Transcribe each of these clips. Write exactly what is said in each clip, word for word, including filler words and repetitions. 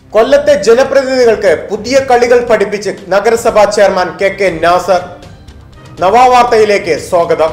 കൊല്ലത്തെ ജനപ്രതിനിധികൾക്ക് പുതിയ കളികൾ പഠിപ്പിച്ച് നഗരസഭാ ചെയർമാൻ കെ കെ നാസർ. നവാവാർത്തയിലേക്ക് സ്വാഗതം.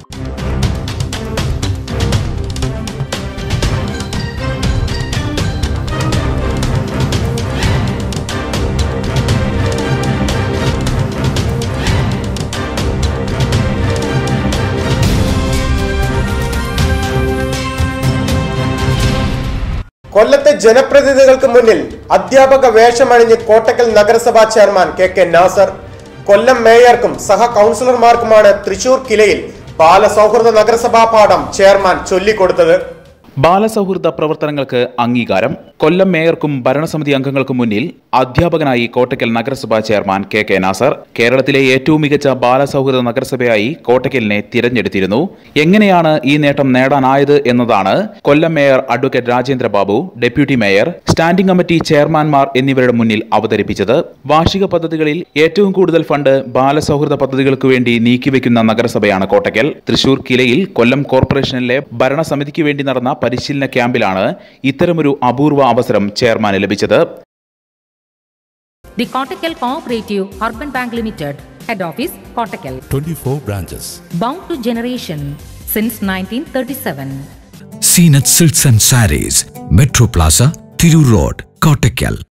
കൊല്ലത്തെ ജനപ്രതിനിധികൾക്ക് മുന്നിൽ അധ്യാപക വേഷമണിഞ്ഞ് കോട്ടക്കൽ നഗരസഭാ chairman K K Nasar. Kollam മേയർക്കും സഹ കൗൺസിലർമാർക്കുമാണ് തൃശൂർ കിലയിൽ ബാലസൗഹൃദ നഗരസഭാ പാഠം ചെയർമാൻ ചൊല്ലിക്കൊടുത്തത്. ബാലസൗഹൃദ പ്രവർത്തനങ്ങൾക്ക് അംഗീകാരം. കൊല്ലം മേയർക്കും ഭരണസമിതി അംഗങ്ങൾക്കും മുന്നിൽ അധ്യാപകനായി കോട്ടക്കൽ നഗരസഭാ ചെയർമാൻ കെ കെ നാസർ. കേരളത്തിലെ ഏറ്റവും മികച്ച ബാലസൗഹൃദ നഗരസഭയായി കോട്ടക്കലിനെ തിരഞ്ഞെടുത്തിരുന്നു. എങ്ങനെയാണ് ഈ നേട്ടം നേടാനായത് എന്നതാണ് Kollam mayor advocate Rajendra Babu, deputy mayor, standing committee ചെയർമാൻമാർ എന്നിവരുടെ മുന്നിൽ അവതരിപ്പിച്ചത്. വാർഷിക പദ്ധതികളിൽ ഏറ്റവും കൂടുതൽ ഫണ്ട് ബാലസൗഹൃദ പദ്ധതികൾക്ക് വേണ്ടി നീക്കിവെക്കുന്ന നഗരസഭയാണ് കോട്ടക്കൽ. തൃശൂർ കിലയിൽ കൊല്ലം കോർപ്പറേഷനിലെ ഭരണസമിതിക്ക് വേണ്ടി നടന്ന പരിശീലന ക്യാമ്പിലാണ് ഇത്തരമൊരു അപൂർവ അവസരം ചെയർമാന് ലഭിച്ചത്. The Kottakkal Cooperative Urban Bank Limited, Head Office, Kottakkal. twenty-four branches. Bound to generation since nineteen thirty-seven. Seenat Silks and Sarees, Metro Plaza, Thiru Road, Kottakkal.